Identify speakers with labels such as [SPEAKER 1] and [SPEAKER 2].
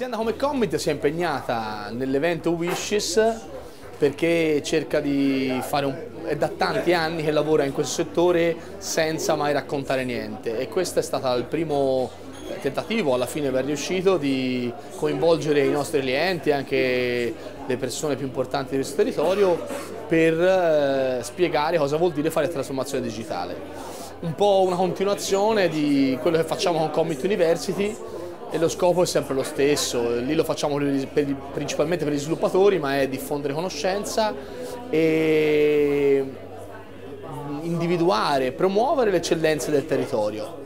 [SPEAKER 1] L'azienda come Commit si è impegnata nell'evento Wishes perché cerca di fare è da tanti anni che lavora in questo settore senza mai raccontare niente, e questo è stato il primo tentativo, alla fine ben riuscito, di coinvolgere i nostri clienti e anche le persone più importanti di questo territorio per spiegare cosa vuol dire fare trasformazione digitale. Un po' una continuazione di quello che facciamo con Commit University, e lo scopo è sempre lo stesso. Lì lo facciamo principalmente per gli sviluppatori, ma è diffondere conoscenza e individuare, promuovere le eccellenze del territorio.